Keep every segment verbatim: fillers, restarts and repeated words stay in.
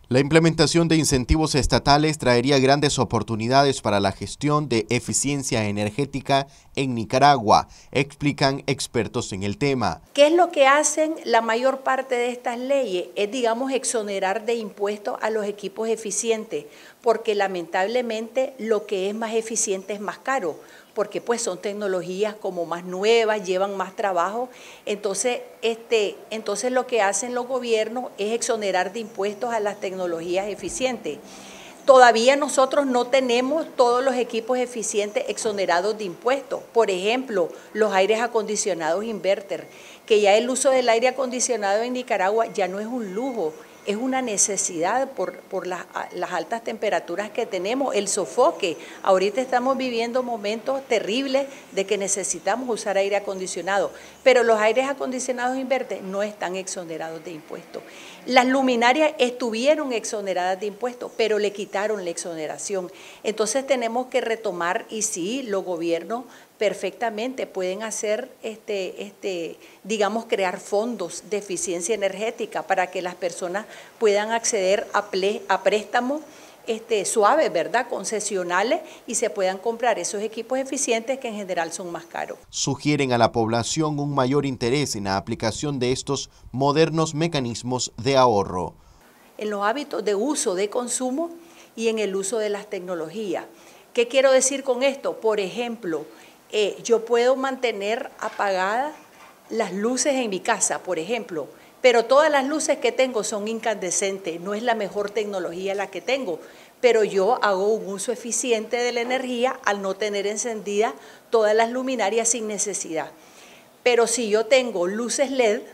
La implementación de incentivos estatales traería grandes oportunidades para la gestión de eficiencia energética en Nicaragua, explican expertos en el tema. ¿Qué es lo que hacen la mayor parte de estas leyes? Es, digamos, exonerar de impuestos a los equipos eficientes, porque lamentablemente lo que es más eficiente es más caro, porque pues son tecnologías como más nuevas, llevan más trabajo. Entonces, este, entonces lo que hacen los gobiernos es exonerar de impuestos a las tecnologías eficientes. Todavía nosotros no tenemos todos los equipos eficientes exonerados de impuestos. Por ejemplo, los aires acondicionados inverter, que ya el uso del aire acondicionado en Nicaragua ya no es un lujo, es una necesidad por, por las, las altas temperaturas que tenemos, el sofoque. Ahorita estamos viviendo momentos terribles de que necesitamos usar aire acondicionado, pero los aires acondicionados inverter no están exonerados de impuestos. Las luminarias estuvieron exoneradas de impuestos, pero le quitaron la exoneración. Entonces tenemos que retomar, y sí, los gobiernos perfectamente pueden hacer, este, este, digamos, crear fondos de eficiencia energética para que las personas puedan acceder a, ple, a préstamos este, suaves, ¿verdad?, concesionales, y se puedan comprar esos equipos eficientes que en general son más caros. Sugieren a la población un mayor interés en la aplicación de estos modernos mecanismos de ahorro. En los hábitos de uso, de consumo y en el uso de las tecnologías. ¿Qué quiero decir con esto? Por ejemplo, eh, yo puedo mantener apagadas las luces en mi casa, por ejemplo, pero todas las luces que tengo son incandescentes, no es la mejor tecnología la que tengo, pero yo hago un uso eficiente de la energía al no tener encendidas todas las luminarias sin necesidad. Pero si yo tengo luces L E D,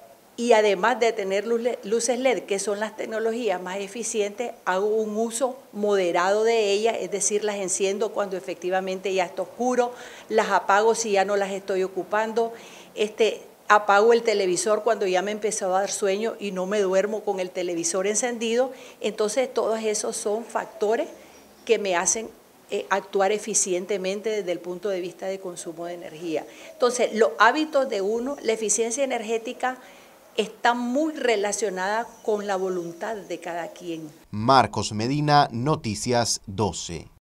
y además de tener luces L E D, que son las tecnologías más eficientes, hago un uso moderado de ellas, es decir, las enciendo cuando efectivamente ya está oscuro, las apago si ya no las estoy ocupando, este, apago el televisor cuando ya me empezó a dar sueño y no me duermo con el televisor encendido. Entonces, todos esos son factores que me hacen eh, actuar eficientemente desde el punto de vista de consumo de energía. Entonces, los hábitos de uno, la eficiencia energética, está muy relacionada con la voluntad de cada quien. Marcos Medina, Noticias doce.